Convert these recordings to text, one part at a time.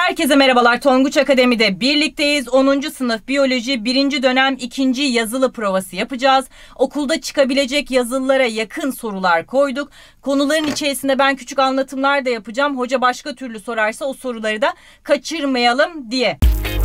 Herkese merhabalar. Tonguç Akademi'de birlikteyiz. 10. sınıf biyoloji 1. dönem 2. yazılı provası yapacağız. Okulda çıkabilecek yazılılara yakın sorular koyduk. Konuların içerisinde ben küçük anlatımlar da yapacağım. Hoca başka türlü sorarsa o soruları da kaçırmayalım diye.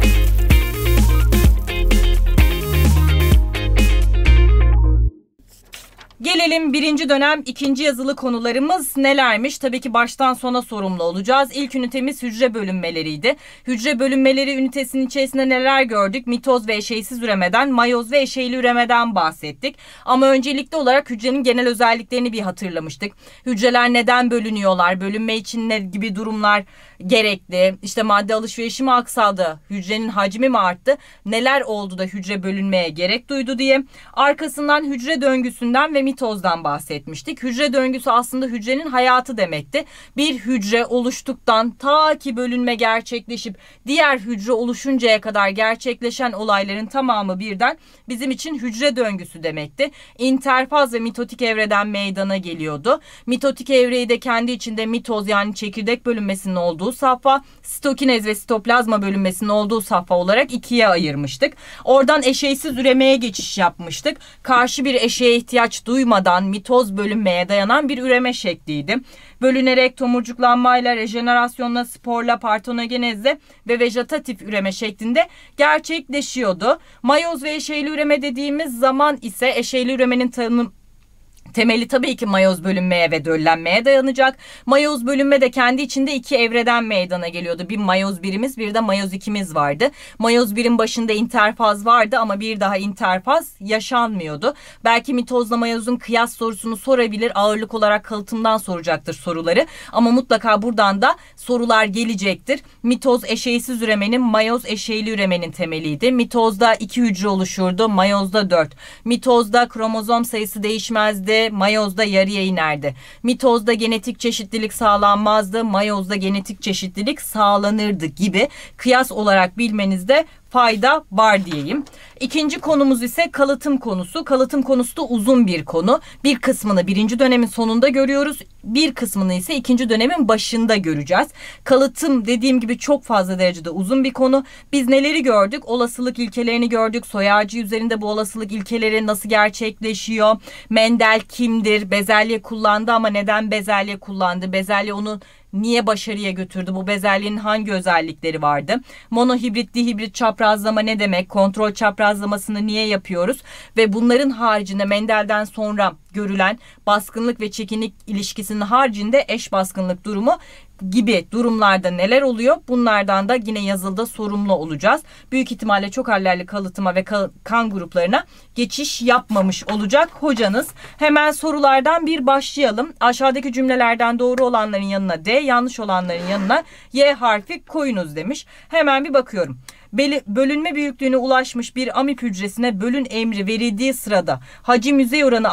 Gelelim 1. dönem 2. yazılı konularımız nelermiş? Tabii ki baştan sona sorumlu olacağız. İlk ünitemiz hücre bölünmeleriydi. Hücre bölünmeleri ünitesinin içerisinde neler gördük? Mitoz ve eşeysiz üremeden, mayoz ve eşeyli üremeden bahsettik. Ama öncelikli olarak hücrenin genel özelliklerini bir hatırlamıştık. Hücreler neden bölünüyorlar? Bölünme için ne gibi durumlar gerekli? İşte madde alışverişi mi aksaldı? Hücrenin hacmi mi arttı? Neler oldu da hücre bölünmeye gerek duydu diye. Arkasından hücre döngüsünden ve mitozdan bahsetmiştik. Hücre döngüsü aslında hücrenin hayatı demekti. Bir hücre oluştuktan ta ki bölünme gerçekleşip diğer hücre oluşuncaya kadar gerçekleşen olayların tamamı birden bizim için hücre döngüsü demekti. İnterfaz ve mitotik evreden meydana geliyordu. Mitotik evreyi de kendi içinde mitoz yani çekirdek bölünmesinin olduğu safha, sitokinez ve sitoplazma bölünmesinin olduğu safha olarak ikiye ayırmıştık. Oradan eşeysiz üremeye geçiş yapmıştık. Karşı bir eşeğe ihtiyaç duymadan mitoz bölünmeye dayanan bir üreme şekliydi. Bölünerek tomurcuklanmayla, rejenerasyonla, sporla, partenogenezle ve vejetatif üreme şeklinde gerçekleşiyordu. Mayoz ve eşeyli üreme dediğimiz zaman ise eşeyli üremenin temeli tabii ki mayoz bölünmeye ve döllenmeye dayanacak. Mayoz bölünme de kendi içinde iki evreden meydana geliyordu. Bir mayoz birimiz, bir de mayoz ikimiz vardı. Mayoz birin başında interfaz vardı ama bir daha interfaz yaşanmıyordu. Belki mitozla mayozun kıyas sorusunu sorabilir. Ağırlık olarak kalıtımdan soracaktır soruları. Ama mutlaka buradan da sorular gelecektir. Mitoz eşeysiz üremenin, mayoz eşeyli üremenin temeliydi. Mitozda 2 hücre oluşurdu, mayozda 4. Mitozda kromozom sayısı değişmezdi. Mayozda yarıya inerdi. Mitozda genetik çeşitlilik sağlanmazdı. Mayozda genetik çeşitlilik sağlanırdı gibi kıyas olarak bilmenizde fayda var diyeyim. İkinci konumuz ise kalıtım konusu. Kalıtım konusu da uzun bir konu. Bir kısmını 1. dönemin sonunda görüyoruz. Bir kısmını ise 2. dönemin başında göreceğiz. Kalıtım dediğim gibi çok fazla derecede uzun bir konu. Biz neleri gördük? Olasılık ilkelerini gördük. Soy ağacı üzerinde bu olasılık ilkeleri nasıl gerçekleşiyor? Mendel kimdir? Bezelye kullandı ama neden bezelye kullandı? Bezelye onu niye başarıya götürdü? Bu bezelyenin hangi özellikleri vardı? Monohibrit, dihibrit çaprazlama ne demek? Kontrol çaprazlamasını niye yapıyoruz? Ve bunların haricinde Mendel'den sonra görülen baskınlık ve çekinlik ilişkisinin haricinde eş baskınlık durumu gibi durumlarda neler oluyor? Bunlardan da yine yazılıda sorumlu olacağız. Büyük ihtimalle çok hallerli kalıtıma ve kan gruplarına geçiş yapmamış olacak hocanız. Hemen sorulardan bir başlayalım. Aşağıdaki cümlelerden doğru olanların yanına D, yanlış olanların yanına Y harfi koyunuz demiş. Hemen bir bakıyorum. Bölünme büyüklüğüne ulaşmış bir amip hücresine bölün emri verildiği sırada hacim yüzey oranı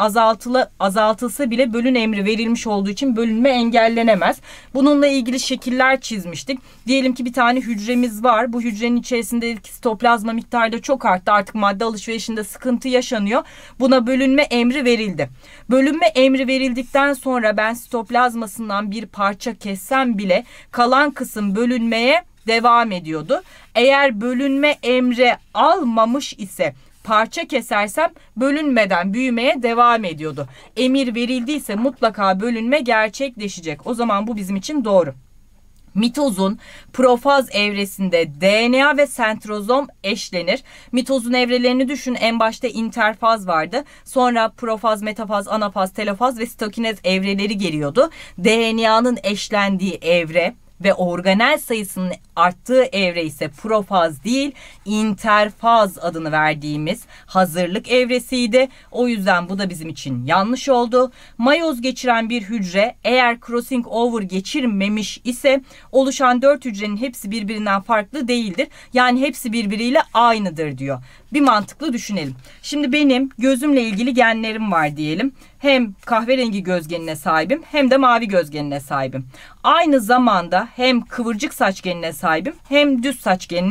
azaltılsa bile bölün emri verilmiş olduğu için bölünme engellenemez. Bununla ilgili şekiller çizmiştik. Diyelim ki bir tane hücremiz var. Bu hücrenin içerisindeki sitoplazma miktarı da çok arttı. Artık madde alışverişinde sıkıntı yaşanıyor. Buna bölünme emri verildi. Bölünme emri verildikten sonra ben sitoplazmasından bir parça kessem bile kalan kısım bölünmeye devam ediyordu. Eğer bölünme emri almamış ise parça kesersem bölünmeden büyümeye devam ediyordu. Emir verildiyse mutlaka bölünme gerçekleşecek. O zaman bu bizim için doğru. Mitozun profaz evresinde DNA ve sentrozom eşlenir. Mitozun evrelerini düşün. En başta interfaz vardı. Sonra profaz, metafaz, anafaz, telofaz ve sitokinez evreleri geliyordu. DNA'nın eşlendiği evre ve organel sayısının arttığı evre ise profaz değil, interfaz adını verdiğimiz hazırlık evresiydi. O yüzden bu da bizim için yanlış oldu. Mayoz geçiren bir hücre eğer crossing over geçirmemiş ise oluşan 4 hücrenin hepsi birbirinden farklı değildir. Yani hepsi birbiriyle aynıdır diyor. Bir mantıklı düşünelim. Şimdi benim gözümle ilgili genlerim var diyelim. Hem kahverengi göz genine sahibim hem de mavi göz genine sahibim. Aynı zamanda hem kıvırcık saç genine sahibim hem düz saç genine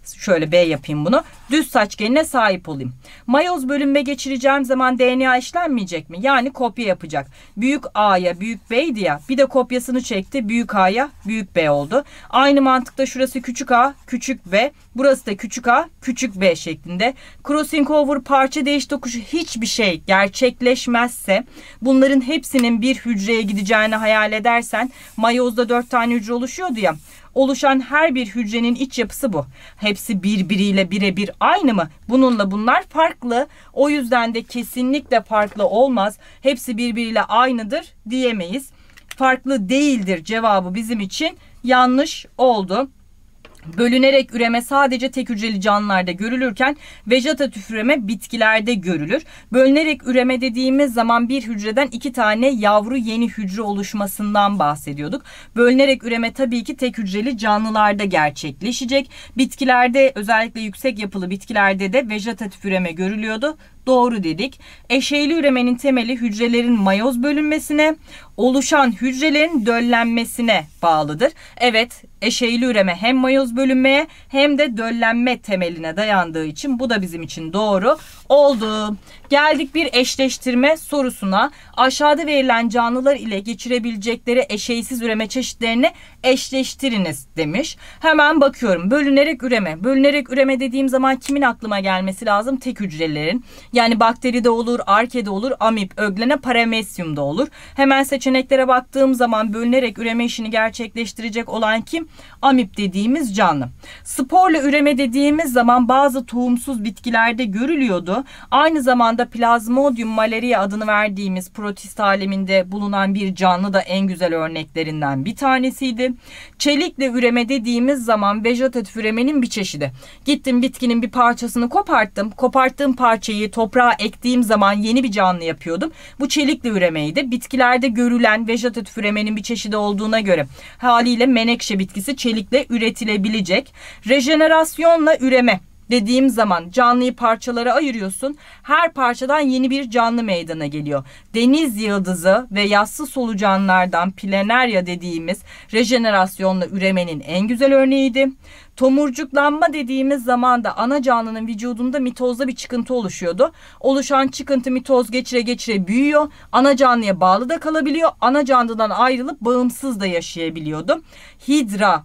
Şöyle B yapayım bunu. Düz saç genine sahip olayım. Mayoz bölünme geçireceğim zaman DNA işlenmeyecek mi? Yani kopya yapacak. Büyük A'ya büyük B'ydi ya. Bir de kopyasını çekti. Büyük A'ya büyük B oldu. Aynı mantıkta şurası küçük A, küçük B. Burası da küçük A, küçük B şeklinde. Crossing over, parça değiş tokuşu hiçbir şey gerçekleşmezse, bunların hepsinin bir hücreye gideceğini hayal edersen, mayozda 4 tane hücre oluşuyordu ya. Oluşan her bir hücrenin iç yapısı bu. Hepsi birbiriyle birebir aynı mı? Bununla bunlar farklı. O yüzden de kesinlikle farklı olmaz. Hepsi birbiriyle aynıdır diyemeyiz. Farklı değildir cevabı bizim için yanlış oldu. Bölünerek üreme sadece tek hücreli canlılarda görülürken vejetatif üreme bitkilerde görülür. Bölünerek üreme dediğimiz zaman bir hücreden 2 tane yavru yeni hücre oluşmasından bahsediyorduk. Bölünerek üreme tabii ki tek hücreli canlılarda gerçekleşecek. Bitkilerde, özellikle yüksek yapılı bitkilerde de vejetatif üreme görülüyordu. Doğru dedik. Eşeyli üremenin temeli hücrelerin mayoz bölünmesine, oluşan hücrelerin döllenmesine bağlıdır. Evet, eşeyli üreme hem mayoz bölünmeye hem de döllenme temeline dayandığı için bu da bizim için doğru oldu. Geldik bir eşleştirme sorusuna. Aşağıda verilen canlılar ile geçirebilecekleri eşeysiz üreme çeşitlerini eşleştiriniz demiş. Hemen bakıyorum. Bölünerek üreme. Bölünerek üreme dediğim zaman kimin aklıma gelmesi lazım? Tek hücrelerin. Yani bakteride olur, arkede olur, amip, öglene, paramesyumda olur. Hemen seçeneklere baktığım zaman bölünerek üreme işini gerçekleştirecek olan kim? Amip dediğimiz canlı. Sporla üreme dediğimiz zaman bazı tohumsuz bitkilerde görülüyordu. Aynı zamanda Plasmodium malaria adını verdiğimiz protist aleminde bulunan bir canlı da en güzel örneklerinden bir tanesiydi. Çelikle üreme dediğimiz zaman vejetatif üremenin bir çeşidi. Gittim bitkinin bir parçasını koparttım. Koparttığım parçayı toprağa ektiğim zaman yeni bir canlı yapıyordum. Bu çelikle üremeydi. Bitkilerde görülen vejetatif üremenin bir çeşidi olduğuna göre haliyle menekşe bitkisi çelikle üretilebilecek. Rejenerasyonla üreme dediğim zaman canlıyı parçalara ayırıyorsun. Her parçadan yeni bir canlı meydana geliyor. Deniz yıldızı ve yassı solucanlardan Planaria dediğimiz rejenerasyonla üremenin en güzel örneğiydi. Tomurcuklanma dediğimiz zaman da ana canlının vücudunda mitozda bir çıkıntı oluşuyordu. Oluşan çıkıntı mitoz geçire geçire büyüyor. Ana canlıya bağlı da kalabiliyor. Ana canlıdan ayrılıp bağımsız da yaşayabiliyordu. Hidra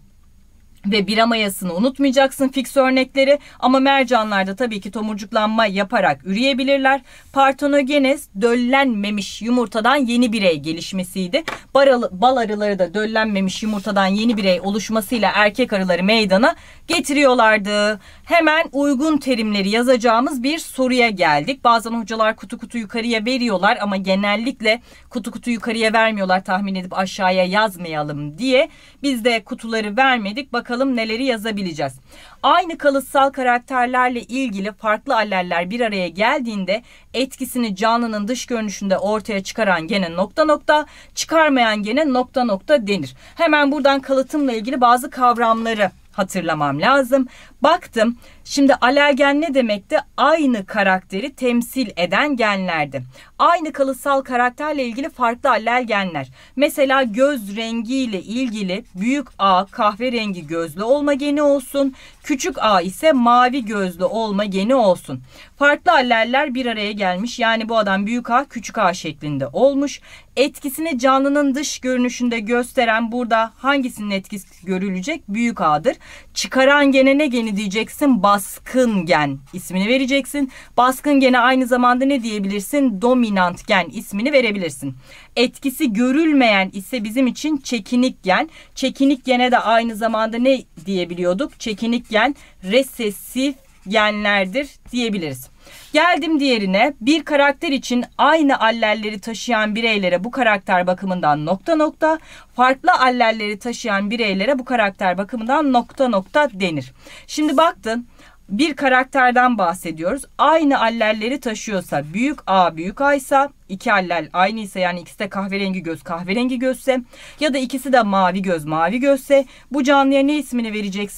ve bira mayasını unutmayacaksın, fix örnekleri, ama mercanlarda tabii ki tomurcuklanma yaparak üreyebilirler. Partenogenes döllenmemiş yumurtadan yeni birey gelişmesiydi. Bal arıları da döllenmemiş yumurtadan yeni birey oluşmasıyla erkek arıları meydana getiriyorlardı. Hemen uygun terimleri yazacağımız bir soruya geldik. Bazen hocalar kutu kutu yukarıya veriyorlar ama genellikle kutu kutu yukarıya vermiyorlar, tahmin edip aşağıya yazmayalım diye. Biz de kutuları vermedik. Bakalım neleri yazabileceğiz. Aynı kalıtsal karakterlerle ilgili farklı alleller bir araya geldiğinde etkisini canlının dış görünüşünde ortaya çıkaran gene nokta nokta, çıkarmayan gene nokta nokta denir. Hemen buradan kalıtımla ilgili bazı kavramları hatırlamam lazım. Baktım. Şimdi alelgen ne demekti? Aynı karakteri temsil eden genlerdi. Aynı kalıtsal karakterle ilgili farklı alelgenler. Mesela göz rengiyle ilgili büyük A kahverengi gözlü olma geni olsun. Küçük A ise mavi gözlü olma geni olsun. Farklı alleller bir araya gelmiş. Yani bu adam büyük A küçük A şeklinde olmuş. Etkisini canlının dış görünüşünde gösteren burada hangisinin etkisi görülecek? Büyük A'dır. Çıkaran gene ne geni diyeceksin? Baskın gen ismini vereceksin. Baskın gene aynı zamanda ne diyebilirsin? Dominant gen ismini verebilirsin. Etkisi görülmeyen ise bizim için çekinik gen. Çekinik gene de aynı zamanda ne diyebiliyorduk? Çekinik gen resesif genlerdir diyebiliriz. Geldim diğerine. Bir karakter için aynı allelleri taşıyan bireylere bu karakter bakımından nokta nokta, farklı allelleri taşıyan bireylere bu karakter bakımından nokta nokta denir. Şimdi baktın, bir karakterden bahsediyoruz. Aynı allelleri taşıyorsa, büyük A büyük A ise, iki allel aynıysa, yani ikisi de kahverengi göz kahverengi gözse ya da ikisi de mavi göz mavi gözse, bu canlıya ne ismini vereceksin?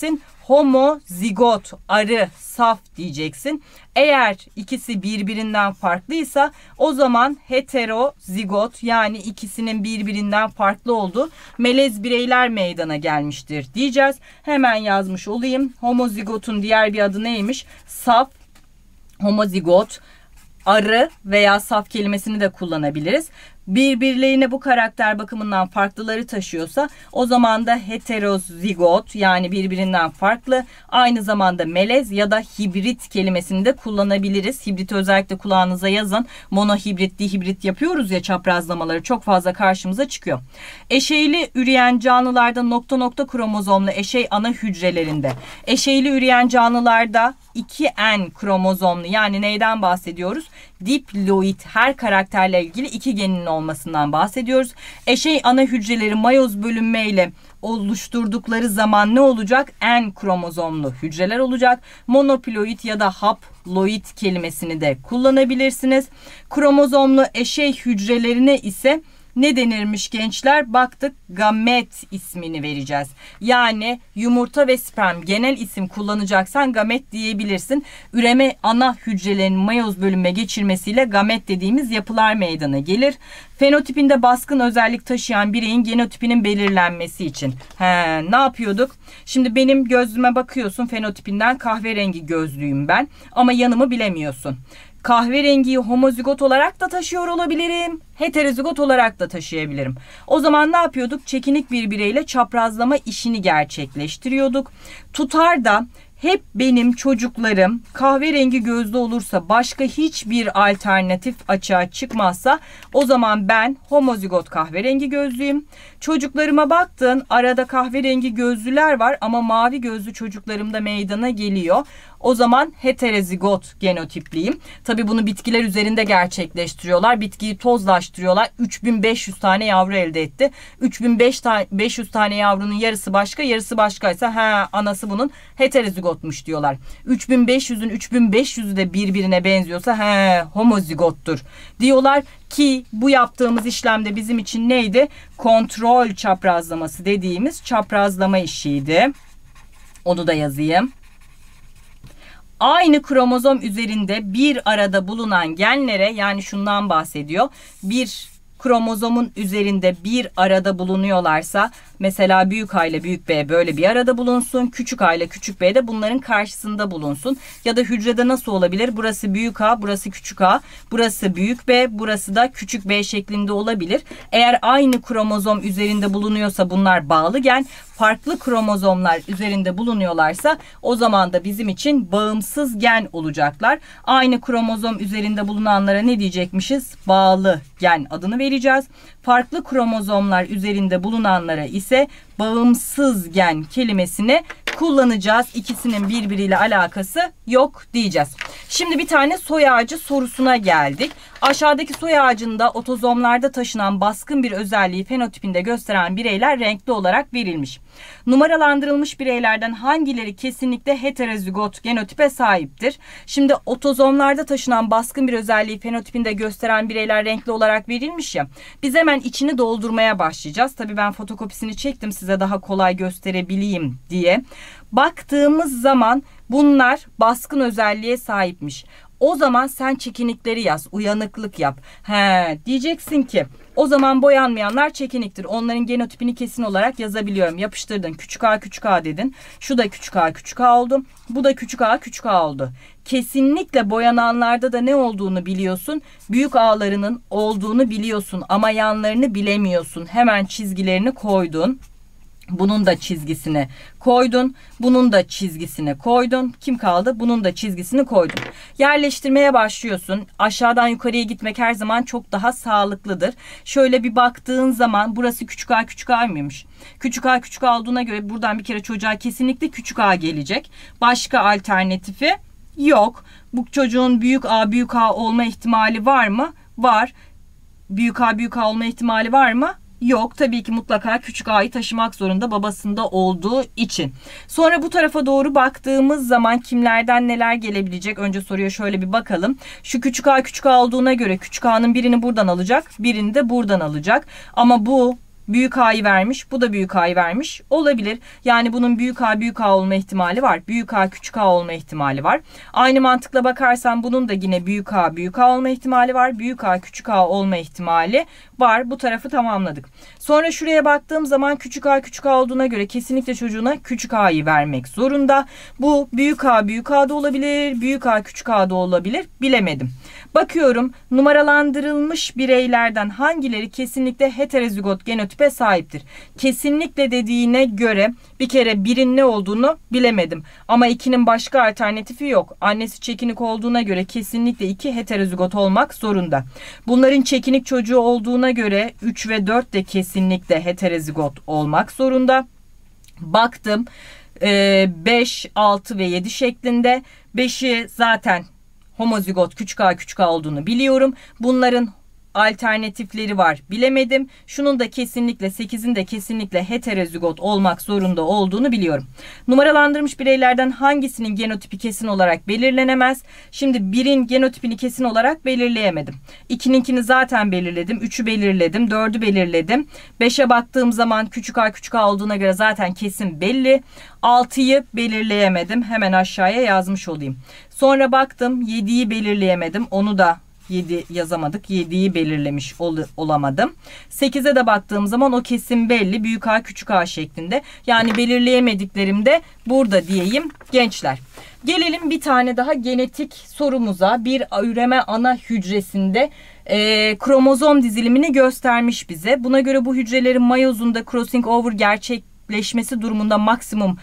homozigot, arı, saf diyeceksin. Eğer ikisi birbirinden farklıysa o zaman heterozigot, yani ikisinin birbirinden farklı olduğu melez bireyler meydana gelmiştir diyeceğiz. Hemen yazmış olayım. Homozigotun diğer bir adı neymiş? Saf, homozigot, arı veya saf kelimesini de kullanabiliriz. Birbirlerine bu karakter bakımından farklıları taşıyorsa o zaman da heterozigot, yani birbirinden farklı, aynı zamanda melez ya da hibrit kelimesini de kullanabiliriz. Hibrit özellikle kulağınıza yazın. Monohibrit, dihibrit yapıyoruz ya, çaprazlamaları çok fazla karşımıza çıkıyor. Eşeyli üreyen canlılarda nokta nokta kromozomlu eşey ana hücrelerinde. Eşeyli üreyen canlılarda 2N kromozomlu, yani neyden bahsediyoruz? Diploid, her karakterle ilgili 2 genin olmasından bahsediyoruz. Eşey ana hücreleri mayoz bölünmeyle oluşturdukları zaman ne olacak? N kromozomlu hücreler olacak. Monoploid ya da haploid kelimesini de kullanabilirsiniz. Kromozomlu eşey hücrelerine ise ne denirmiş gençler? Baktık, gamet ismini vereceğiz. Yani yumurta ve sperm genel isim kullanacaksan gamet diyebilirsin. Üreme ana hücrelerin mayoz bölünme geçirmesiyle gamet dediğimiz yapılar meydana gelir. Fenotipinde baskın özellik taşıyan bireyin genotipinin belirlenmesi için. Ne yapıyorduk? Şimdi benim gözlüme bakıyorsun, fenotipinden kahverengi gözlüyüm ben ama yanımı bilemiyorsun. Kahverengiyi homozigot olarak da taşıyor olabilirim. Heterozigot olarak da taşıyabilirim. O zaman ne yapıyorduk? Çekinik bir bireyle çaprazlama işini gerçekleştiriyorduk. Tutar da hep benim çocuklarım kahverengi gözlü olursa, başka hiçbir alternatif açığa çıkmazsa o zaman ben homozigot kahverengi gözlüyüm. Çocuklarıma baktın, arada kahverengi gözlüler var ama mavi gözlü çocuklarım da meydana geliyor. O zaman heterozigot genotipliyim. Tabii bunu bitkiler üzerinde gerçekleştiriyorlar. Bitkiyi tozlaştırıyorlar. 3500 tane yavru elde etti. 3500 tane yavrunun yarısı başka, yarısı başkaysa anası bunun heterozigotmuş diyorlar. 3500'ün 3500'ü de birbirine benziyorsa homozigottur diyorlar ki bu yaptığımız işlemde bizim için neydi? Kontrol çaprazlaması dediğimiz çaprazlama işiydi. Onu da yazayım. Aynı kromozom üzerinde bir arada bulunan genlere, yani şundan bahsediyor. Bir kromozomun üzerinde bir arada bulunuyorlarsa, mesela büyük A ile büyük B böyle bir arada bulunsun. Küçük A ile küçük B de bunların karşısında bulunsun. Ya da hücrede nasıl olabilir? Burası büyük A, burası küçük A, burası büyük B, burası da küçük B şeklinde olabilir. Eğer aynı kromozom üzerinde bulunuyorsa bunlar bağlı gen. Farklı kromozomlar üzerinde bulunuyorlarsa o zaman da bizim için bağımsız gen olacaklar. Aynı kromozom üzerinde bulunanlara ne diyecekmişiz? Bağlı gen adını vereceğiz. Farklı kromozomlar üzerinde bulunanlara ise bağımsız gen kelimesini kullanacağız. İkisinin birbiriyle alakası yok diyeceğiz. Şimdi bir tane soy ağacı sorusuna geldik. Aşağıdaki soy ağacında otozomlarda taşınan baskın bir özelliği fenotipinde gösteren bireyler renkli olarak verilmiş. Numaralandırılmış bireylerden hangileri kesinlikle heterozigot genotipe sahiptir? Şimdi otozomlarda taşınan baskın bir özelliği fenotipinde gösteren bireyler renkli olarak verilmiş ya. Biz hemen içini doldurmaya başlayacağız. Tabii ben fotokopisini çektim size daha kolay gösterebileyim diye. Baktığımız zaman bunlar baskın özelliğe sahipmiş. O zaman sen çekinikleri yaz, uyanıklık yap. Diyeceksin ki o zaman boyanmayanlar çekiniktir. Onların genotipini kesin olarak yazabiliyorum. Yapıştırdın. Küçük a küçük a dedin. Şu da küçük a küçük a oldu. Bu da küçük a küçük a oldu. Kesinlikle boyananlarda da ne olduğunu biliyorsun. Büyük a'larının olduğunu biliyorsun ama yanlarını bilemiyorsun. Hemen çizgilerini koydun. Bunun da çizgisini koydun. Bunun da çizgisini koydun. Kim kaldı? Bunun da çizgisini koydun. Yerleştirmeye başlıyorsun. Aşağıdan yukarıya gitmek her zaman çok daha sağlıklıdır. Şöyle bir baktığın zaman burası küçük a küçük a mıymış? Küçük a küçük a olduğuna göre buradan bir kere çocuğa kesinlikle küçük a gelecek. Başka alternatifi yok. Bu çocuğun büyük a olma ihtimali var mı? Var. Büyük a olma ihtimali var mı? Yok. Tabii ki mutlaka küçük a'yı taşımak zorunda babasında olduğu için. Sonra bu tarafa doğru baktığımız zaman kimlerden neler gelebilecek? Önce soruya şöyle bir bakalım. Şu küçük a olduğuna göre küçük a'nın birini buradan alacak, birini de buradan alacak. Ama bu büyük A'yı vermiş. Bu da büyük A'yı vermiş. Olabilir. Yani bunun büyük A büyük A olma ihtimali var. Büyük A küçük A olma ihtimali var. Aynı mantıkla bakarsan bunun da yine büyük A büyük A olma ihtimali var. Büyük A küçük A olma ihtimali var. Bu tarafı tamamladık. Sonra şuraya baktığım zaman küçük A küçük A olduğuna göre kesinlikle çocuğuna küçük A'yı vermek zorunda. Bu büyük A büyük A da olabilir. Büyük A küçük A da olabilir. Bilemedim. Bakıyorum numaralandırılmış bireylerden hangileri kesinlikle heterozigot genotipe sahiptir? Kesinlikle dediğine göre bir kere birin ne olduğunu bilemedim. Ama 2'nin başka alternatifi yok. Annesi çekinik olduğuna göre kesinlikle 2 heterozigot olmak zorunda. Bunların çekinik çocuğu olduğuna göre 3 ve 4 de kesinlikle heterozigot olmak zorunda. Baktım 5, 6 ve 7 şeklinde. 5'i zaten homozigot küçük A küçük A olduğunu biliyorum. Bunların alternatifleri var. Bilemedim. Şunun da kesinlikle 8'in de kesinlikle heterozigot olmak zorunda olduğunu biliyorum. Numaralandırmış bireylerden hangisinin genotipi kesin olarak belirlenemez? Şimdi 1'in genotipini kesin olarak belirleyemedim. 2'ninkini zaten belirledim. 3'ü belirledim. 4'ü belirledim. 5'e baktığım zaman küçük A küçük A olduğuna göre zaten kesin belli. 6'yı belirleyemedim. Hemen aşağıya yazmış olayım. Sonra baktım 7'yi belirleyemedim. Onu da 7 yazamadık. 7'yi belirlemiş olamadım. 8'e de baktığım zaman o kesin belli. Büyük A küçük A şeklinde. Yani belirleyemediklerim de burada diyeyim gençler. Gelelim bir tane daha genetik sorumuza. Bir üreme ana hücresinde kromozom dizilimini göstermiş bize. Buna göre bu hücrelerin mayozunda crossing over gerçekleşmesi durumunda maksimum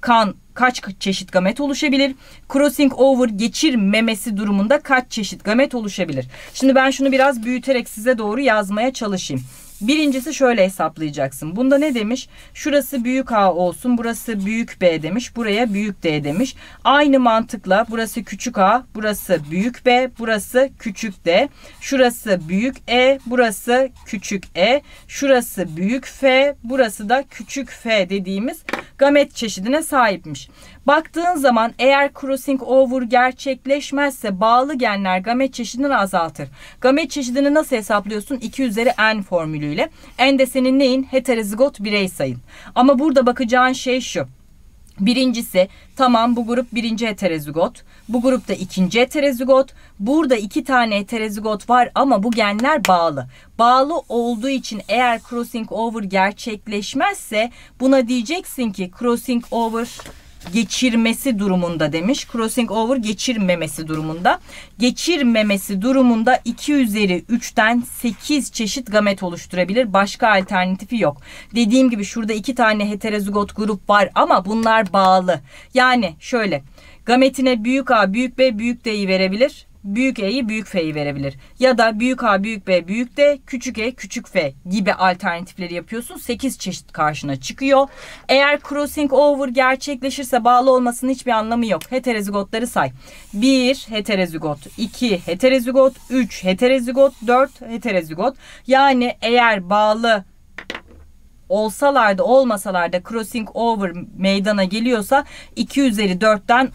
kaç çeşit gamet oluşabilir? Crossing over geçirmemesi durumunda kaç çeşit gamet oluşabilir? Şimdi ben şunu biraz büyüterek size doğru yazmaya çalışayım. Birincisi şöyle hesaplayacaksın. Bunda ne demiş? Şurası büyük A olsun, burası büyük B demiş, buraya büyük D demiş. Aynı mantıkla burası küçük A, burası büyük B, burası küçük D. Şurası büyük E, burası küçük E. Şurası büyük F, burası da küçük F dediğimiz gamet çeşidine sahipmiş. Baktığın zaman eğer crossing over gerçekleşmezse bağlı genler gamet çeşidini azaltır. Gamet çeşidini nasıl hesaplıyorsun? 2 üzeri n formülüyle. N de senin neyin? Heterozigot birey sayın. Ama burada bakacağın şey şu. Birincisi tamam bu grup birinci heterozigot. Bu grupta ikinci heterozigot. Burada 2 tane heterozigot var ama bu genler bağlı. Bağlı olduğu için eğer crossing over gerçekleşmezse buna diyeceksin ki crossing over geçirmesi durumunda demiş. Crossing over geçirmemesi durumunda. Geçirmemesi durumunda 2 üzeri 3'ten 8 çeşit gamet oluşturabilir. Başka alternatifi yok. Dediğim gibi şurada 2 tane heterozigot grup var ama bunlar bağlı. Yani şöyle gametine büyük A, büyük B, büyük D'yi verebilir. Büyük E'yi büyük F'yi verebilir. Ya da büyük A, büyük B, büyük D, küçük E, küçük F gibi alternatifleri yapıyorsun. 8 çeşit karşına çıkıyor. Eğer crossing over gerçekleşirse bağlı olmasının hiçbir anlamı yok. Heterozigotları say. 1 heterozigot, 2 heterozigot, 3 heterozigot, 4 heterozigot. Yani eğer bağlı olsalar da olmasalar da crossing over meydana geliyorsa 2 üzeri 4'ten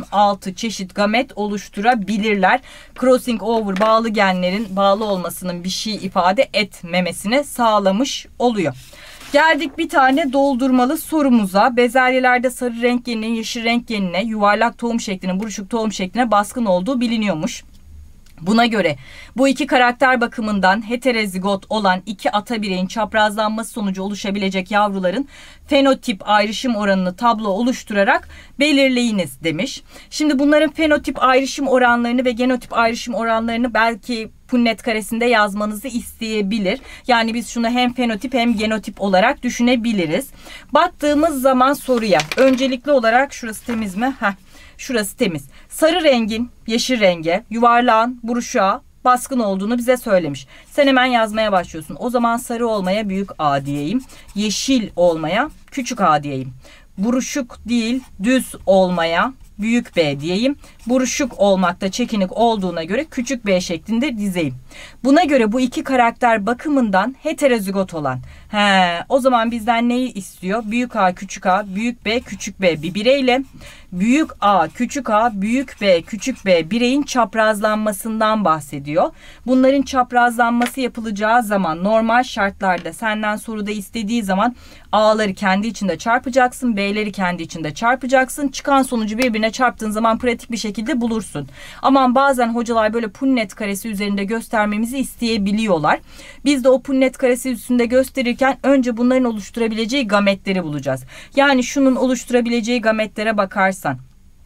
16 çeşit gamet oluşturabilirler. Crossing over bağlı genlerin bağlı olmasının bir şey ifade etmemesini sağlamış oluyor. Geldik bir tane doldurmalı sorumuza. Bezelyelerde sarı renk geninin yeşil renk genine, yuvarlak tohum şekline, buruşuk tohum şekline baskın olduğu biliniyormuş. Buna göre bu iki karakter bakımından heterozigot olan iki ata bireyin çaprazlanması sonucu oluşabilecek yavruların fenotip ayrışım oranını tablo oluşturarak belirleyiniz demiş. Şimdi bunların fenotip ayrışım oranlarını ve genotip ayrışım oranlarını belki Punnett karesinde yazmanızı isteyebilir. Yani biz şunu hem fenotip hem genotip olarak düşünebiliriz. Baktığımız zaman soruya öncelikli olarak şurası temiz mi? Şurası temiz. Sarı rengin yeşil renge, yuvarlağın buruşuğa baskın olduğunu bize söylemiş. Sen hemen yazmaya başlıyorsun. O zaman sarı olmaya büyük A diyeyim. Yeşil olmaya küçük A diyeyim. Buruşuk değil düz olmaya büyük B diyeyim. Buruşuk olmakta çekinik olduğuna göre küçük B şeklinde dizeyim. Buna göre bu iki karakter bakımından heterozigot olan. O zaman bizden neyi istiyor? Büyük A, küçük A, büyük B, küçük B bir bireyle büyük A, küçük A, büyük B, küçük B bireyin çaprazlanmasından bahsediyor. Bunların çaprazlanması yapılacağı zaman normal şartlarda senden soruda istediği zaman A'ları kendi içinde çarpacaksın, B'leri kendi içinde çarpacaksın. Çıkan sonucu birbirine çarptığın zaman pratik bir şekilde bulursun. Ama bazen hocalar böyle punnet karesi üzerinde göstermemizi isteyebiliyorlar. Biz de o punnet karesi üstünde gösterirken önce bunların oluşturabileceği gametleri bulacağız. Yani şunun oluşturabileceği gametlere bakarsan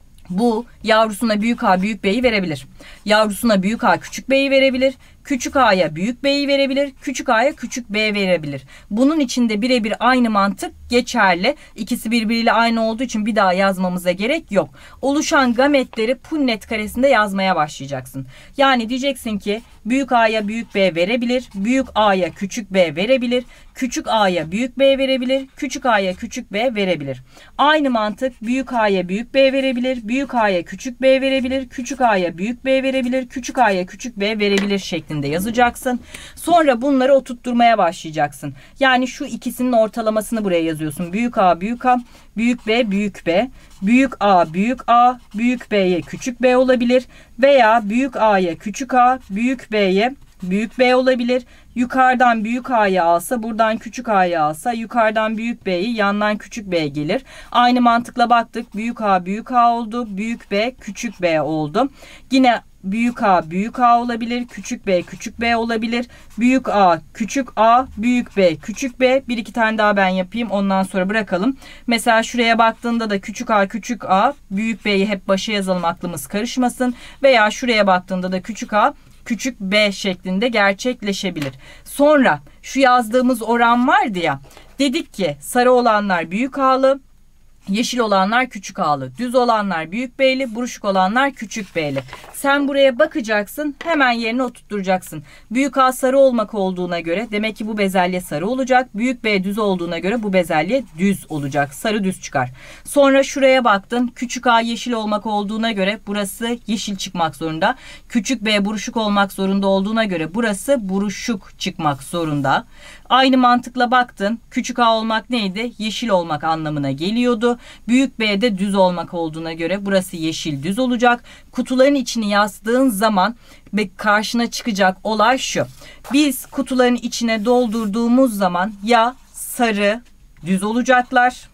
bu yavrusuna büyük A büyük B'yi verebilir. Yavrusuna büyük A küçük B'yi verebilir. Küçük A'ya büyük B'yi verebilir. Küçük A'ya küçük B verebilir. Bunun içinde birebir aynı mantık geçerli. İkisi birbiriyle aynı olduğu için bir daha yazmamıza gerek yok. Oluşan gametleri punnet karesinde yazmaya başlayacaksın. Yani diyeceksin ki büyük A'ya büyük B verebilir. Büyük A'ya küçük B verebilir. Küçük A'ya büyük B verebilir. Küçük A'ya küçük B verebilir. Aynı mantık büyük A'ya büyük B verebilir. Büyük A'ya küçük B verebilir. Küçük A'ya büyük B verebilir. Küçük A'ya küçük B verebilir şeklinde yazacaksın. Sonra bunları oturtturmaya başlayacaksın. Yani şu ikisinin ortalamasını buraya yazıyorsun. Büyük A büyük A, büyük B büyük B. Büyük A büyük A, büyük B'ye küçük B olabilir. Veya büyük A'ya küçük A, büyük B'ye büyük B olabilir. Yukarıdan büyük A'yı alsa, buradan küçük A'yı alsa, yukarıdan büyük B'yi, yandan küçük B gelir. Aynı mantıkla baktık. Büyük A büyük A oldu. Büyük B küçük B oldu. Yine büyük A büyük A olabilir. Küçük B küçük B olabilir. Büyük A küçük A, büyük B küçük B. Bir iki tane daha ben yapayım. Ondan sonra bırakalım. Mesela şuraya baktığında da küçük A küçük A, büyük B'yi hep başa yazalım aklımız karışmasın. Veya şuraya baktığında da küçük A küçük B şeklinde gerçekleşebilir. Sonra şu yazdığımız oran vardı ya. Dedik ki sarı olanlar büyük A'lı, yeşil olanlar küçük A'lı, düz olanlar büyük B'li, buruşuk olanlar küçük B'li. Sen buraya bakacaksın, hemen yerine oturtturacaksın. Büyük A sarı olmak olduğuna göre demek ki bu bezelye sarı olacak. Büyük B düz olduğuna göre bu bezelye düz olacak. Sarı düz çıkar. Sonra şuraya baktın. Küçük A yeşil olmak olduğuna göre burası yeşil çıkmak zorunda. Küçük B buruşuk olmak zorunda olduğuna göre burası buruşuk çıkmak zorunda. Aynı mantıkla baktın. Küçük A olmak neydi? Yeşil olmak anlamına geliyordu. Büyük B de düz olmak olduğuna göre burası yeşil düz olacak. Kutuların içini yazdığın zaman karşına çıkacak olay şu. Biz kutuların içine doldurduğumuz zaman ya sarı düz olacaklar,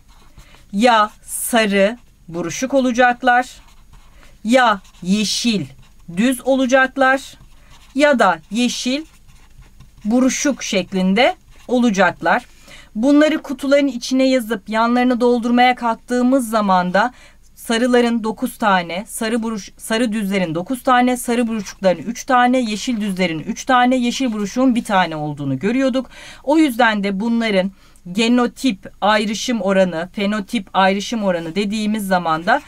ya sarı buruşuk olacaklar, ya yeşil düz olacaklar, ya da yeşil buruşuk şeklinde olacaklar. Bunları kutuların içine yazıp yanlarını doldurmaya kalktığımız zaman da sarıların 9 tane, sarı düzlerin 9 tane, sarı buruşukların 3 tane, yeşil düzlerin 3 tane, yeşil buruşuğun 1 tane olduğunu görüyorduk. O yüzden de bunların genotip ayrışım oranı, fenotip ayrışım oranı dediğimiz zaman da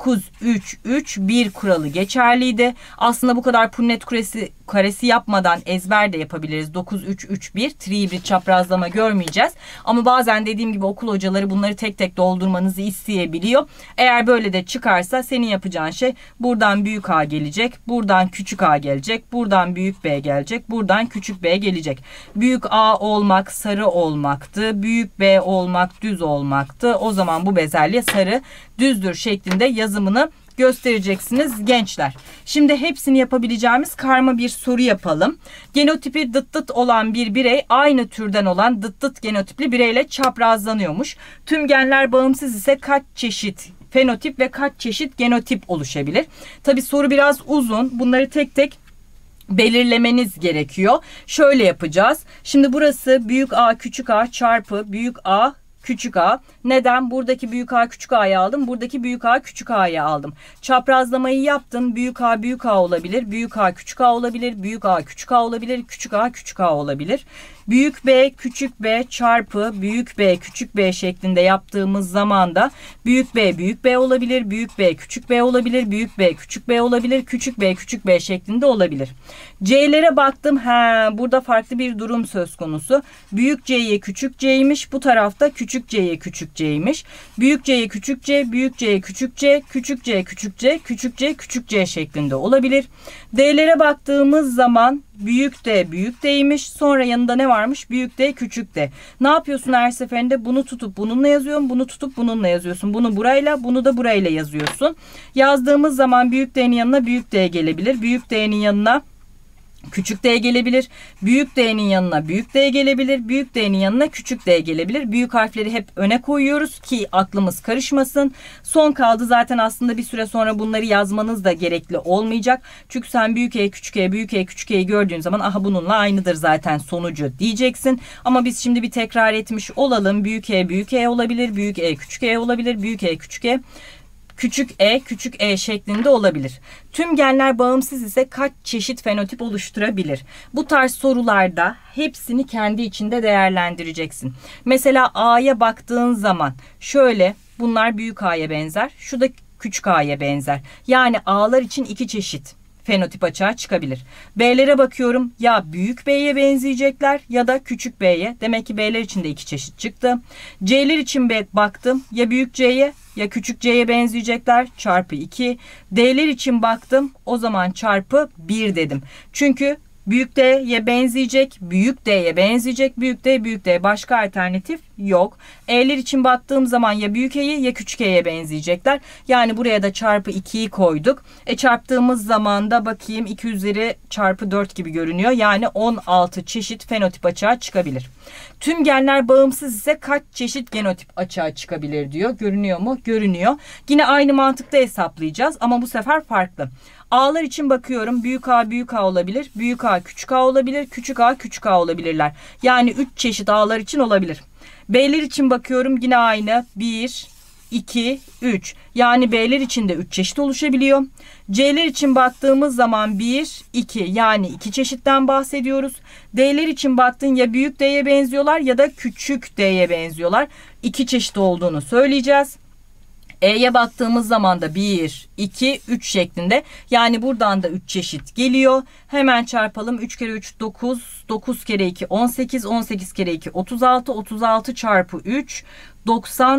9-3-3-1 kuralı geçerliydi. Aslında bu kadar punnet karesi yapmadan ezber de yapabiliriz. 9-3-3-1 trihibrit çaprazlama görmeyeceğiz. Ama bazen dediğim gibi okul hocaları bunları tek tek doldurmanızı isteyebiliyor. Eğer böyle de çıkarsa senin yapacağın şey buradan büyük A gelecek, buradan küçük A gelecek, buradan büyük B gelecek, buradan küçük B gelecek. Büyük A olmak sarı olmaktı. Büyük B olmak düz olmaktı. O zaman bu bezelye sarı düzdür şeklinde yazımını göstereceksiniz gençler. Şimdi hepsini yapabileceğimiz karma bir soru yapalım. Genotipi dıt dıt olan bir birey aynı türden olan dıt dıt genotipli bireyle çaprazlanıyormuş. Tüm genler bağımsız ise kaç çeşit fenotip ve kaç çeşit genotip oluşabilir? Tabi soru biraz uzun. Bunları tek tek belirlemeniz gerekiyor. Şöyle yapacağız. Şimdi burası büyük A küçük A çarpı büyük A küçük A. Neden? Buradaki büyük A küçük A'yı aldım. Buradaki büyük A küçük A'yı aldım. Çaprazlamayı yaptın. Büyük A büyük A olabilir. Büyük A küçük A olabilir. Büyük A küçük A olabilir. Küçük A küçük A olabilir. Büyük B küçük B çarpı büyük B küçük B şeklinde yaptığımız zaman da büyük B büyük B olabilir. Büyük B küçük B olabilir. Büyük B küçük B olabilir. Küçük B küçük B şeklinde olabilir. C'lere baktım. Burada farklı bir durum söz konusu. Büyük C'ye küçük C'ymiş. Bu tarafta küçük küçük c'ye küçük c'ymiş. Büyük c'ye küçük c, büyük c'ye küçük c, küçük c küçük c, küçük c küçük c şeklinde olabilir. D'lere baktığımız zaman büyük D büyük D'ymiş. Sonra yanında ne varmış? Büyük D küçük D. Ne yapıyorsun her seferinde? Bunu tutup bununla yazıyorsun. Bunu tutup bununla yazıyorsun. Bunu burayla, bunu da burayla yazıyorsun. Yazdığımız zaman büyük D'nin yanına büyük D gelebilir. Büyük D'nin yanına küçük D gelebilir. Büyük D'nin yanına büyük D gelebilir. Büyük D'nin yanına küçük D gelebilir. Büyük harfleri hep öne koyuyoruz ki aklımız karışmasın. Son kaldı zaten, aslında bir süre sonra bunları yazmanız da gerekli olmayacak. Çünkü sen büyük E, küçük E, büyük E, küçük E'yi gördüğün zaman aha bununla aynıdır zaten sonucu diyeceksin. Ama biz şimdi bir tekrar etmiş olalım. Büyük E olabilir. Büyük E, küçük E olabilir. Büyük E, küçük E. Küçük e, küçük e şeklinde olabilir. Tüm genler bağımsız ise kaç çeşit fenotip oluşturabilir? Bu tarz sorularda hepsini kendi içinde değerlendireceksin. Mesela A'ya baktığın zaman şöyle, bunlar büyük A'ya benzer. Şu da küçük A'ya benzer. Yani A'lar için iki çeşit fenotip açığa çıkabilir. B'lere bakıyorum, ya büyük B'ye benzeyecekler ya da küçük B'ye. Demek ki B'ler için de iki çeşit çıktı. C'ler için baktım, ya büyük C'ye ya küçük c'ye benzeyecekler, çarpı 2. D'ler için baktım, o zaman çarpı 1 dedim. Çünkü büyük D'ye benzeyecek, büyük D'ye benzeyecek, büyük D, büyük D. Başka alternatif yok. E'ler için baktığım zaman ya büyük E'ye ya küçük E'ye benzeyecekler. Yani buraya da çarpı 2'yi koyduk. Çarptığımız zaman da bakayım 2 üzeri çarpı 4 gibi görünüyor. Yani 16 çeşit fenotip açığa çıkabilir. Tüm genler bağımsız ise kaç çeşit genotip açığa çıkabilir diyor. Görünüyor mu? Görünüyor. Yine aynı mantıkta hesaplayacağız ama bu sefer farklı. A'lar için bakıyorum. Büyük A büyük A olabilir. Büyük A küçük A olabilir. Küçük A küçük A olabilirler. Yani 3 çeşit A'lar için olabilir. B'ler için bakıyorum. Yine aynı. 1, 2, 3. Yani B'ler için de 3 çeşit oluşabiliyor. C'ler için baktığımız zaman 1, 2. Yani 2 çeşitten bahsediyoruz. D'ler için baktın, ya büyük D'ye benziyorlar ya da küçük D'ye benziyorlar. 2 çeşit olduğunu söyleyeceğiz. E'ye baktığımız zaman da 1, 2, 3 şeklinde. Yani buradan da 3 çeşit geliyor. Hemen çarpalım. 3 kere 3 9, 9 kere 2 18, 18 kere 2 36, 36 çarpı 3 90,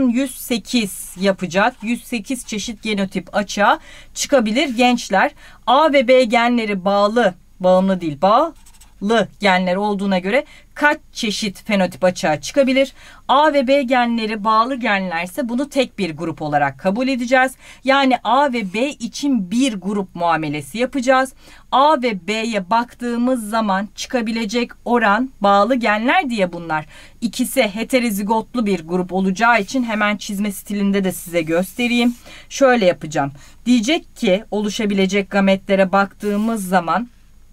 108 yapacak. 108 çeşit genotip açığa çıkabilir gençler. A ve B genleri bağımlı değil, bağlı genler olduğuna göre kaç çeşit fenotip açığa çıkabilir? A ve B genleri bağlı genlerse bunu tek bir grup olarak kabul edeceğiz. Yani A ve B için bir grup muamelesi yapacağız. A ve B'ye baktığımız zaman çıkabilecek oran, bağlı genler diye bunlar, İkisi heterozigotlu bir grup olacağı için hemen çizme stilinde de size göstereyim. Şöyle yapacağım. Diyecek ki oluşabilecek gametlere baktığımız zaman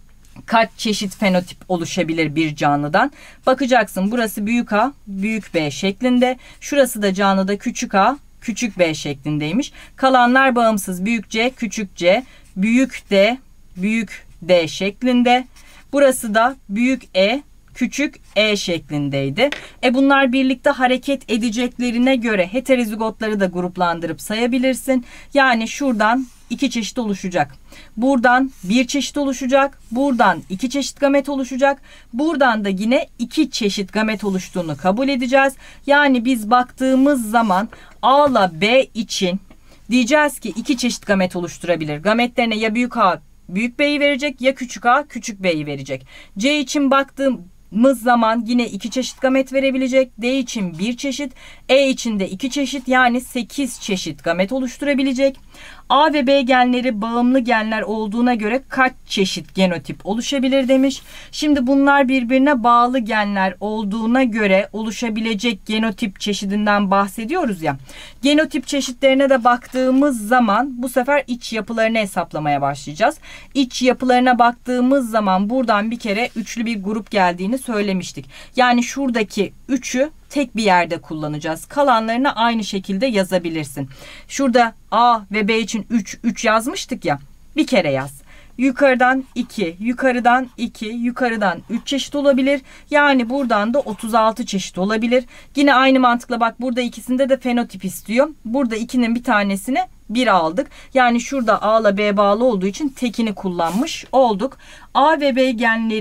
kaç çeşit fenotip oluşabilir bir canlıdan? Bakacaksın, burası büyük A, büyük B şeklinde. Şurası da canlıda küçük A, küçük B şeklindeymiş. Kalanlar bağımsız, büyük C, küçük C, büyük D, büyük D şeklinde. Burası da büyük E, küçük E şeklindeydi. Bunlar birlikte hareket edeceklerine göre heterozigotları da gruplandırıp sayabilirsin. Yani şuradan 2 çeşit oluşacak. Buradan 1 çeşit oluşacak. Buradan 2 çeşit gamet oluşacak. Buradan da yine 2 çeşit gamet oluştuğunu kabul edeceğiz. Yani biz baktığımız zaman A ile B için diyeceğiz ki 2 çeşit gamet oluşturabilir. Gametlerine ya büyük A büyük B'yi verecek ya küçük A küçük B'yi verecek. C için baktığımız zaman yine 2 çeşit gamet verebilecek. D için 1 çeşit. E için de 2 çeşit, yani 8 çeşit gamet oluşturabilecek. A ve B genleri bağımlı genler olduğuna göre kaç çeşit genotip oluşabilir demiş. Şimdi bunlar birbirine bağlı genler olduğuna göre oluşabilecek genotip çeşidinden bahsediyoruz ya. Genotip çeşitlerine de baktığımız zaman bu sefer iç yapılarını hesaplamaya başlayacağız. İç yapılarına baktığımız zaman buradan bir kere üçlü bir grup geldiğini söylemiştik. Yani şuradaki 3'ü tek bir yerde kullanacağız. Kalanlarını aynı şekilde yazabilirsin. Şurada A ve B için 3 yazmıştık ya. Bir kere yaz. Yukarıdan 2, yukarıdan 2, yukarıdan 3 çeşit olabilir. Yani buradan da 36 çeşit olabilir. Yine aynı mantıkla bak, burada ikisinde de fenotip istiyor. Burada 2'nin bir tanesini 1 aldık. Yani şurada A ile B bağlı olduğu için tekini kullanmış olduk. A ve B genleri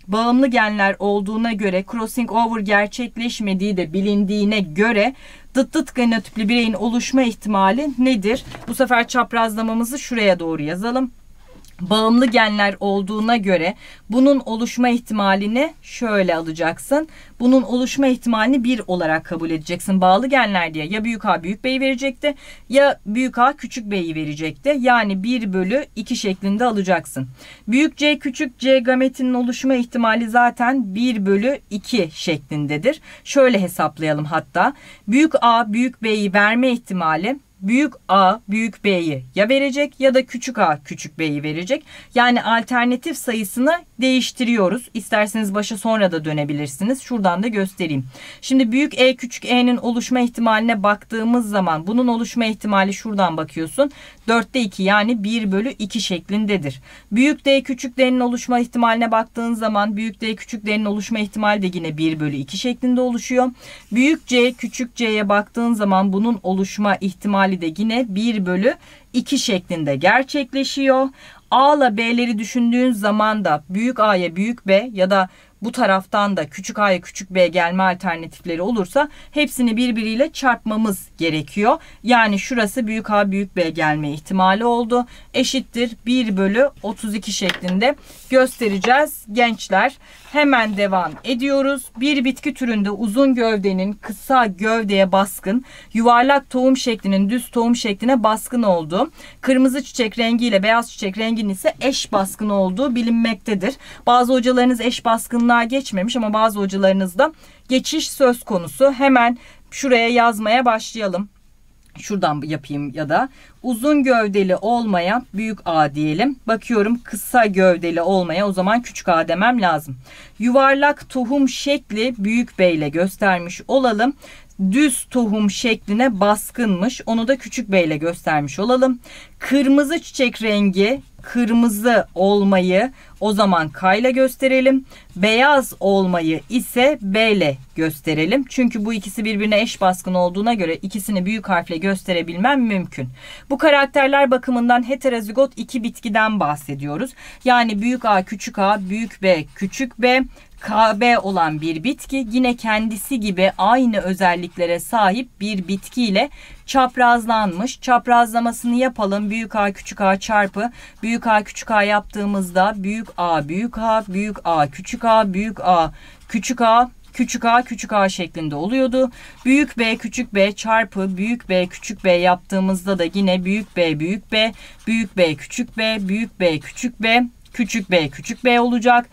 bağımlı genler olduğuna göre, crossing over gerçekleşmediği de bilindiğine göre dıt dıt genotipli bireyin oluşma ihtimali nedir? Bu sefer çaprazlamamızı şuraya doğru yazalım. Bağımlı genler olduğuna göre bunun oluşma ihtimalini şöyle alacaksın. Bunun oluşma ihtimalini 1 olarak kabul edeceksin. Bağlı genler diye ya büyük A büyük B'yi verecekti ya büyük A küçük B'yi verecekti. Yani 1 bölü 2 şeklinde alacaksın. Büyük C küçük C gametinin oluşma ihtimali zaten 1 bölü 2 şeklindedir. Şöyle hesaplayalım hatta. Büyük A büyük B'yi verme ihtimali büyük A büyük B'yi ya verecek ya da küçük A küçük B'yi verecek. Yani alternatif sayısını değiştiriyoruz. İsterseniz başa sonra da dönebilirsiniz. Şuradan da göstereyim. Şimdi büyük E küçük E'nin oluşma ihtimaline baktığımız zaman bunun oluşma ihtimali şuradan bakıyorsun. 4'te 2 yani 1 bölü 2 şeklindedir. Büyük D küçük D'nin oluşma ihtimaline baktığın zaman büyük D küçük D'nin oluşma ihtimali de yine 1 bölü 2 şeklinde oluşuyor. Büyük C küçük C'ye baktığın zaman bunun oluşma ihtimali de yine 1 bölü 2 şeklinde gerçekleşiyor. A ile B'leri düşündüğün zaman da büyük A'ya büyük B ya da bu taraftan da küçük A'ya küçük B gelme alternatifleri olursa hepsini birbiriyle çarpmamız gerekiyor. Yani şurası büyük A büyük B gelme ihtimali oldu. Eşittir 1 bölü 32 şeklinde göstereceğiz gençler. Hemen devam ediyoruz. Bir bitki türünde uzun gövdenin kısa gövdeye baskın, yuvarlak tohum şeklinin düz tohum şekline baskın olduğu, kırmızı çiçek rengi ile beyaz çiçek renginin ise eş baskın olduğu bilinmektedir. Bazı hocalarınız eş baskınlığa geçmemiş ama bazı hocalarınızda geçiş söz konusu. Hemen şuraya yazmaya başlayalım. Şuradan yapayım ya da uzun gövdeli olmaya büyük A diyelim. Bakıyorum kısa gövdeli olmaya o zaman küçük A demem lazım. Yuvarlak tohum şekli büyük B ile göstermiş olalım. Düz tohum şekline baskınmış. Onu da küçük B ile göstermiş olalım. Kırmızı çiçek rengi kırmızı olmayı o zaman K ile gösterelim. Beyaz olmayı ise B ile gösterelim. Çünkü bu ikisi birbirine eş baskın olduğuna göre ikisini büyük harfle gösterebilmem mümkün. Bu karakterler bakımından heterozigot iki bitkiden bahsediyoruz. Yani büyük A küçük A, büyük B küçük B, KB olan bir bitki yine kendisi gibi aynı özelliklere sahip bir bitkiyle çaprazlanmış. Çaprazlamasını yapalım. Büyük A küçük A çarpı büyük A küçük A yaptığımızda büyük A büyük A büyük A küçük A büyük A küçük A küçük A küçük A şeklinde oluyordu. Büyük B küçük B çarpı büyük B küçük B yaptığımızda da yine büyük B büyük B büyük B küçük B büyük B küçük B küçük B küçük B olacak.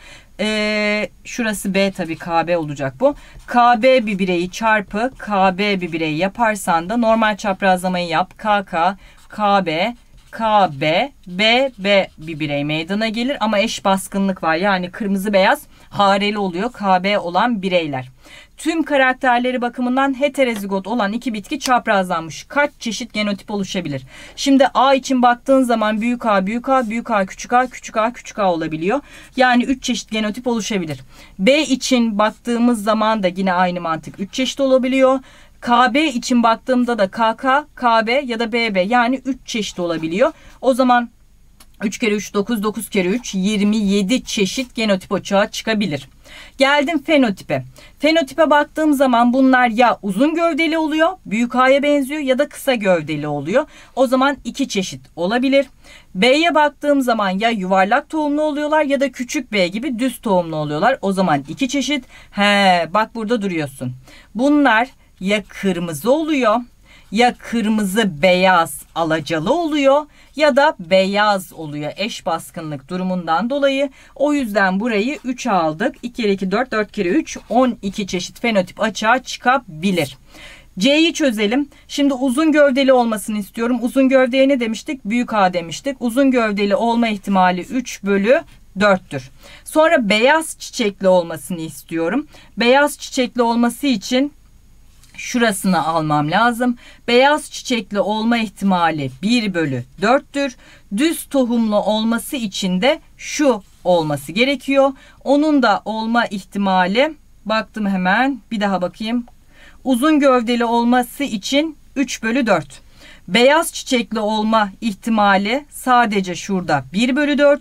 Şurası B tabii KB olacak bu. KB bir bireyi çarpı KB bir bireyi yaparsan da normal çaprazlamayı yap. KK, KB, KB, B, B bir birey meydana gelir ama eş baskınlık var. Yani kırmızı beyaz hareli oluyor KB olan bireyler. Tüm karakterleri bakımından heterozigot olan iki bitki çaprazlanmış. Kaç çeşit genotip oluşabilir? Şimdi A için baktığın zaman büyük A, büyük A, büyük A, küçük A, küçük A, küçük A olabiliyor. Yani 3 çeşit genotip oluşabilir. B için baktığımız zaman da yine aynı mantık 3 çeşit olabiliyor. KB için baktığımda da KK, KB ya da BB yani 3 çeşit olabiliyor. O zaman 3 kere 3 9, 9 kere 3 27 çeşit genotip açığa çıkabilir. Geldim fenotipe. Fenotipe baktığım zaman bunlar ya uzun gövdeli oluyor, büyük A'ya benziyor ya da kısa gövdeli oluyor. O zaman 2 çeşit olabilir. B'ye baktığım zaman ya yuvarlak tohumlu oluyorlar ya da küçük B gibi düz tohumlu oluyorlar. O zaman 2 çeşit. Bak burada duruyorsun. Bunlar ya kırmızı oluyor, ya kırmızı beyaz alacalı oluyor ya da beyaz oluyor eş baskınlık durumundan dolayı. O yüzden burayı 3 aldık. 2 kere 2 4, 4 kere 3 12 çeşit fenotip açığa çıkabilir. C'yi çözelim. Şimdi uzun gövdeli olmasını istiyorum. Uzun gövdeye ne demiştik? Büyük A demiştik. Uzun gövdeli olma ihtimali 3 bölü 4'tür. Sonra beyaz çiçekli olmasını istiyorum. Beyaz çiçekli olması için şurasını almam lazım. Beyaz çiçekli olma ihtimali 1 bölü 4'tür. Düz tohumlu olması için de şu olması gerekiyor. Onun da olma ihtimali baktım hemen bir daha bakayım. Uzun gövdeli olması için 3 bölü 4. Beyaz çiçekli olma ihtimali sadece şurada 1 bölü 4.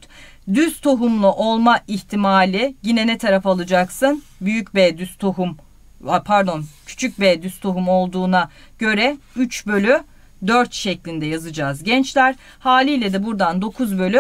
Düz tohumlu olma ihtimali yine ne taraf alacaksın? Büyük B düz tohum, pardon, küçük B düz tohum olduğuna göre 3 bölü 4 şeklinde yazacağız gençler. Haliyle de buradan 9 bölü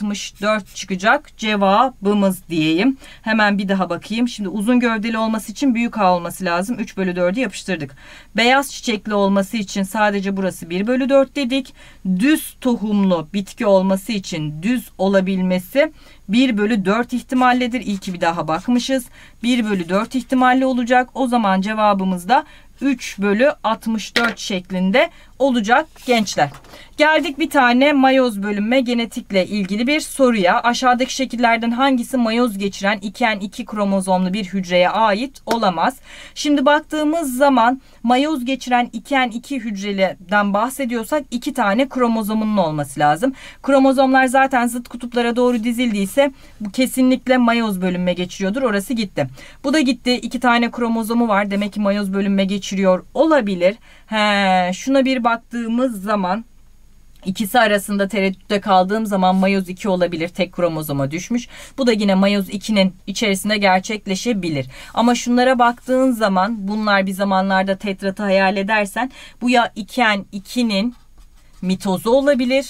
64 çıkacak cevabımız diyeyim. Hemen bir daha bakayım. Şimdi uzun gövdeli olması için büyük A olması lazım. 3 bölü 4'ü yapıştırdık. Beyaz çiçekli olması için sadece burası 1 bölü 4 dedik. Düz tohumlu bitki olması için düz olabilmesi 1 bölü 4 ihtimallidir. İyi ki bir daha bakmışız. 1 bölü 4 ihtimalli olacak. O zaman cevabımız da 3 bölü 64 şeklinde olacak gençler. Geldik bir tane mayoz bölünme genetikle ilgili bir soruya. Aşağıdaki şekillerden hangisi mayoz geçiren 2N2 kromozomlu bir hücreye ait olamaz? Şimdi baktığımız zaman mayoz geçiren 2N2 hücreden bahsediyorsak 2 tane kromozomunun olması lazım. Kromozomlar zaten zıt kutuplara doğru dizildiyse bu kesinlikle mayoz bölünme geçiriyordur. Orası gitti. Bu da gitti. 2 tane kromozomu var. Demek ki mayoz bölünme geçiriyor olabilir. Şuna bir baktığımız zaman İkisi arasında tereddütte kaldığım zaman mayoz 2 olabilir. Tek kromozoma düşmüş. Bu da yine mayoz 2'nin içerisinde gerçekleşebilir. Ama şunlara baktığın zaman bunlar bir zamanlarda tetratı hayal edersen bu ya 2N2'nin mitozu olabilir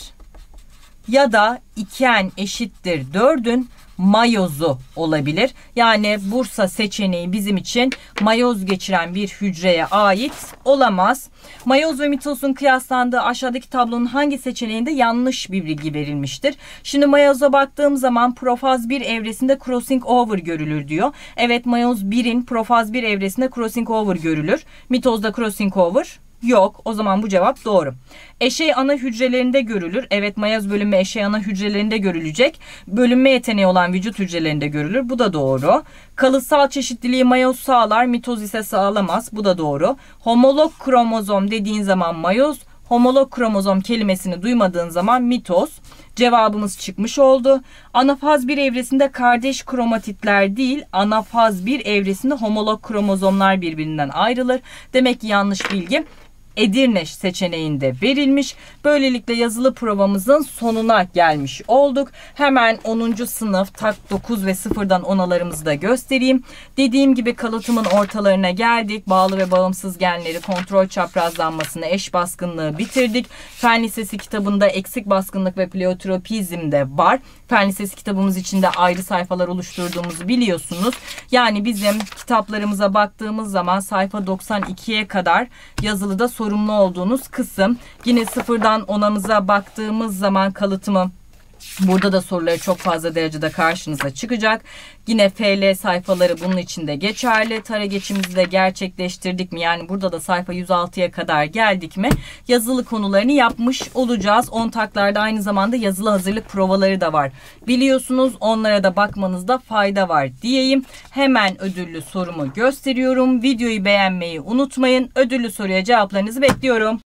ya da 2N eşittir 4'ün mayozu olabilir. Yani Bursa seçeneği bizim için mayoz geçiren bir hücreye ait olamaz. Mayoz ve mitozun kıyaslandığı aşağıdaki tablonun hangi seçeneğinde yanlış bir bilgi verilmiştir? Şimdi mayoza baktığım zaman profaz 1 evresinde crossing over görülür diyor. Evet, mayoz 1'in profaz 1 evresinde crossing over görülür. Mitozda crossing over yok. O zaman bu cevap doğru. Eşey ana hücrelerinde görülür. Evet, mayoz bölünme eşey ana hücrelerinde görülecek. Bölünme yeteneği olan vücut hücrelerinde görülür. Bu da doğru. Kalıtsal çeşitliliği mayoz sağlar, mitoz ise sağlamaz. Bu da doğru. Homolog kromozom dediğin zaman mayoz, homolog kromozom kelimesini duymadığın zaman mitoz. Cevabımız çıkmış oldu. Anafaz 1 evresinde kardeş kromatitler değil, anafaz 1 evresinde homolog kromozomlar birbirinden ayrılır. Demek ki yanlış bilgi Edirne seçeneğinde verilmiş. Böylelikle yazılı provamızın sonuna gelmiş olduk. Hemen 10. sınıf tak 9 ve 0'dan onalarımızı da göstereyim. Dediğim gibi kalıtımın ortalarına geldik. Bağlı ve bağımsız genleri kontrol çaprazlanmasını, eş baskınlığı bitirdik. Fen Lisesi kitabında eksik baskınlık ve pleiotropizm de var. Fen Lisesi kitabımız içinde ayrı sayfalar oluşturduğumuzu biliyorsunuz. Yani bizim kitaplarımıza baktığımız zaman sayfa 92'ye kadar yazılıda sorumlu olduğunuz kısım. Yine 0'dan 10'amıza baktığımız zaman kalıtımı, burada da soruları çok fazla derecede karşınıza çıkacak. Yine FL sayfaları bunun için de geçerli. Tara geçimizi de gerçekleştirdik mi? Yani burada da sayfa 106'ya kadar geldik mi? Yazılı konularını yapmış olacağız. 10 taklarda aynı zamanda yazılı hazırlık provaları da var. Biliyorsunuz, onlara da bakmanızda fayda var diyeyim. Hemen ödüllü sorumu gösteriyorum. Videoyu beğenmeyi unutmayın. Ödüllü soruya cevaplarınızı bekliyorum.